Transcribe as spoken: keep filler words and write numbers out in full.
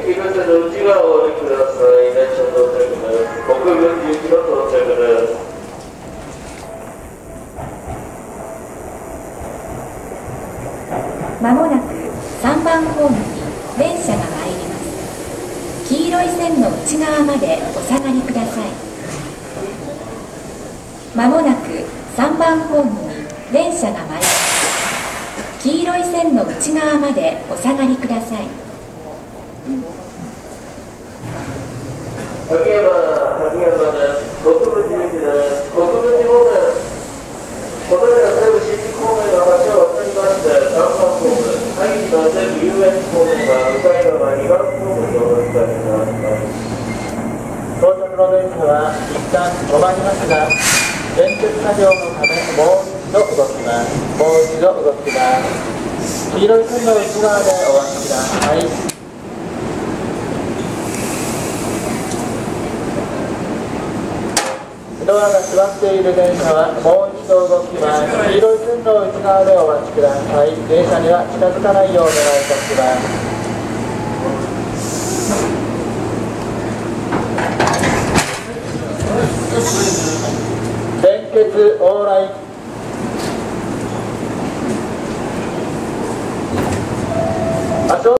入り口の内側をお降りください。電車到着です。国分寺行きの到着です。 まもなくさんばんホームに電車が参ります。黄色い線の内側までお下がりください。まもなくさんばんホームに電車が参ります。黄色い線の内側までお下がりください。 秋山、秋山です。国分寺行きです。国分寺方面、このような西武新宿方面の橋を渡りまして、さんばんホーム、萩の西武遊園地方面が向かい側にばんホームにお乗り換えください。 到着の電車は一旦止まりますが、連結作業のためもう一度動きます。もう一度動きます。黄色い線の内側でお待ちください。ドアが閉まっている電車はもう一度動きます。黄色い線の内側でお待ちください。電車には近づかないようお願いいたします。連結往来